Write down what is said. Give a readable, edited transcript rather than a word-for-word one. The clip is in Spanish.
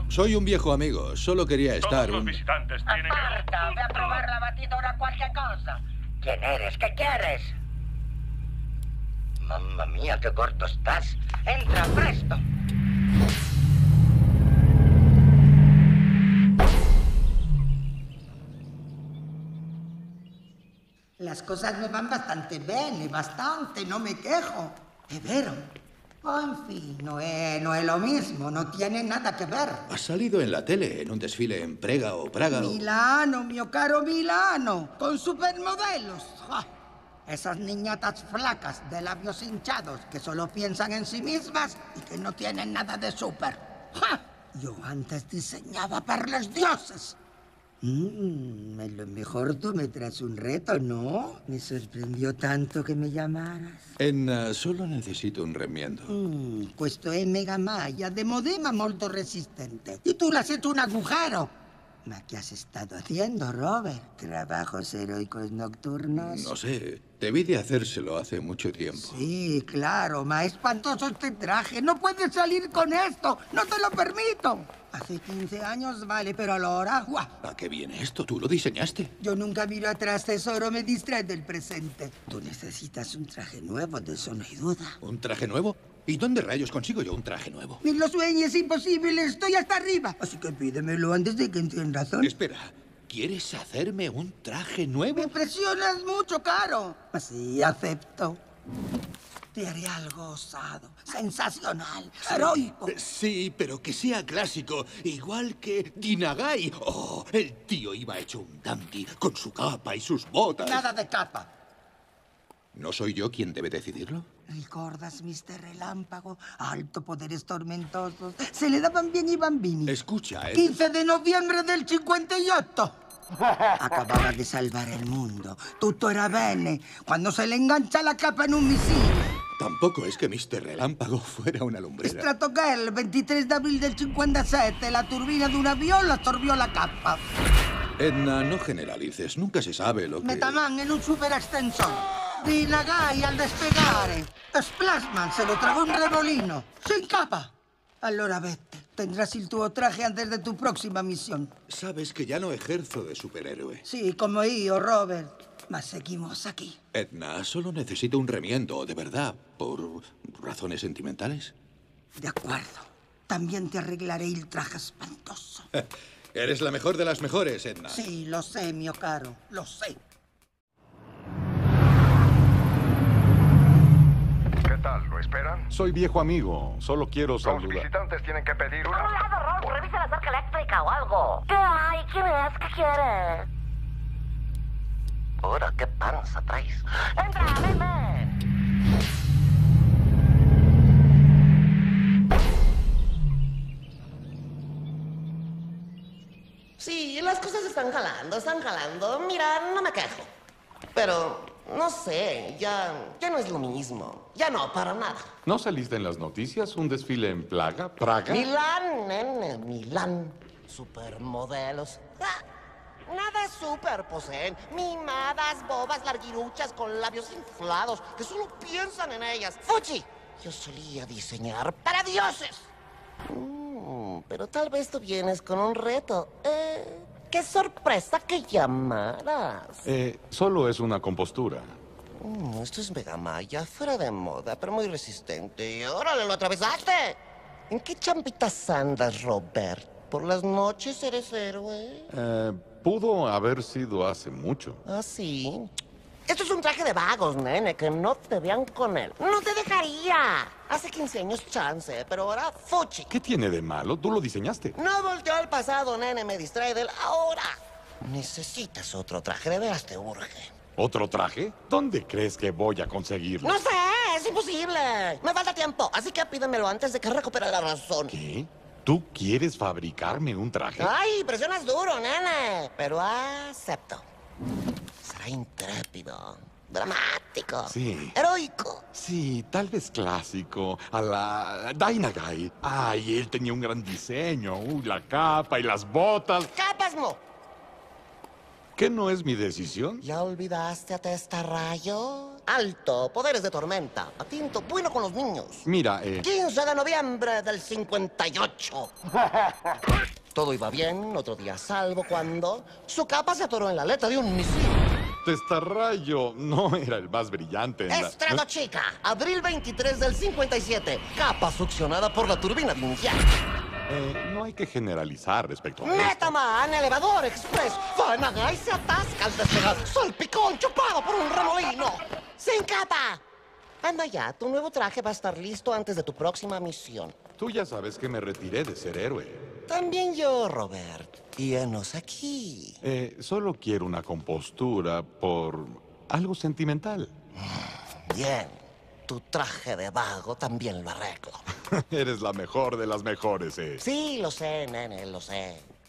Soy un viejo amigo. Solo quería estar Todos los visitantes tienen que... ¡Aparta! ¡Ve a probar la batidora cualquier cosa! ¿Quién eres? ¿Qué quieres? Mamma mía, qué corto estás. ¡Entra, presto! Las cosas me van bastante bien, bastante, no me quejo. ¿Es vero? En fin, no es lo mismo, no tiene nada que ver. Has salido en la tele, en un desfile en Prega o Praga. Milano, mio caro Milano, con supermodelos. ¡Ja! Esas niñatas flacas de labios hinchados que solo piensan en sí mismas y que no tienen nada de súper. ¡Ja! Yo antes diseñaba para los dioses. A lo mejor tú me traes un reto, ¿no? Me sorprendió tanto que me llamaras. Solo necesito un remiendo. Questo è mega maglia, de modema molto resistente. Y tú le has hecho un agujero. ¿Ma qué has estado haciendo, Robert? ¿Trabajos heroicos nocturnos? No sé, debí de hacérselo hace mucho tiempo. Sí, claro, ma espantoso este traje. No puedes salir con esto, no te lo permito. Hace 15 años vale, pero ahora, ¡guau! ¿A qué viene esto? ¿Tú lo diseñaste? Yo nunca miro atrás, tesoro, me distrae del presente. Tú necesitas un traje nuevo, de eso no hay duda. ¿Un traje nuevo? ¿Y dónde rayos consigo yo un traje nuevo? Ni lo sueñes, imposible, estoy hasta arriba. Así que pídemelo antes de que entre en razón. Espera, ¿quieres hacerme un traje nuevo? Me presionas mucho, caro. Así, acepto. Te haré algo osado, sensacional, heroico. Sí, pero que sea clásico, igual que Dinagai. Oh, el tío iba hecho un dandy, con su capa y sus botas. Nada de capa. ¿No soy yo quien debe decidirlo? ¿Recuerdas, Mr. Relámpago? Alto poderes tormentosos. Se le daban bien i bambini. Escucha, 15 de noviembre del 58. Acababa de salvar el mundo. Tutto era bene. Cuando se le engancha la capa en un misil. Tampoco es que Mr. Relámpago fuera una lumbrera. Stratogale, el 23 de abril del 57, la turbina de un avión la absorbió la capa. Edna, no generalices. Nunca se sabe lo que... Metaman en un superextensor. Dinagai al despegare. Splasman se lo tragó un remolino. Sin capa. Allora vete. Tendrás el tuo traje antes de tu próxima misión. Sabes que ya no ejerzo de superhéroe. Sí, como yo, Robert. Mas seguimos aquí. Edna, solo necesito un remiendo, de verdad. ¿Por razones sentimentales? De acuerdo. También te arreglaré el traje espantoso. Eres la mejor de las mejores, Edna. Sí, lo sé, mio caro. Lo sé. ¿Qué tal? ¿Lo esperan? Soy viejo amigo. Solo quiero Los saludar. visitantes tienen que pedir una... A un lado, Rob. Revisa la cerca eléctrica o algo. ¿Qué hay? ¿Quién es? ¿Qué quiere? Ahora, ¿qué panza traes? ¡Entra, ven! Sí, las cosas están jalando. Mira, no me quejo. Pero, no sé, ya no es lo mismo. Ya no, para nada. ¿No saliste en las noticias? ¿Un desfile en Praga? Milán, nene, Milán. Supermodelos. Nada es súper, poseen. Mimadas, bobas, larguiruchas con labios inflados que solo piensan en ellas. ¡Fuchi! Yo solía diseñar para dioses. Pero tal vez tú vienes con un reto. ¡Qué sorpresa que llamaras! Solo es una compostura. Esto es Megamaya, fuera de moda, pero muy resistente. ¡Órale, lo atravesaste! ¿En qué champitas andas, Robert? ¿Por las noches eres héroe? Pudo haber sido hace mucho. ¿Ah, sí? Esto es un traje de vagos, nene, que no te vean con él. ¡No te dejaría! Hace 15 años chance, pero ahora fuchi. ¿Qué tiene de malo? Tú lo diseñaste. No volteó al pasado, nene, me distrae del ahora. Necesitas otro traje, de veras te urge. ¿Otro traje? ¿Dónde crees que voy a conseguirlo? No sé, es imposible. Me falta tiempo, así que pídemelo antes de que recupere la razón. ¿Qué? ¿Tú quieres fabricarme un traje? Ay, presionas duro, nene. Pero acepto. Será intrépido, dramático, Sí. heroico. Sí, tal vez clásico, a la Dinagai. Ay, él tenía un gran diseño, la capa y las botas. ¡Capasmo! ¿Qué no es mi decisión? ¿Ya olvidaste a Testarrayo? Alto, poderes de tormenta, atinto, bueno con los niños. Mira, 15 de noviembre del 58. Todo iba bien, otro día a salvo, cuando su capa se atoró en la aleta de un misil. Testarrayo no era el más brillante en la... Estrado Chica, abril 23 del 57. Capa succionada por la turbina de un jet. No hay que generalizar respecto a esto. Metaman, elevador express. Vanagai se atasca al despegar. Salpicón chupado por un remolino. ¡Sin capa! Anda ya, tu nuevo traje va a estar listo antes de tu próxima misión. Tú ya sabes que me retiré de ser héroe. También yo, Robert. Y enos aquí. Solo quiero una compostura por algo sentimental. Bien. Tu traje de vago también lo arreglo. Eres la mejor de las mejores, Sí, lo sé, nene, lo sé.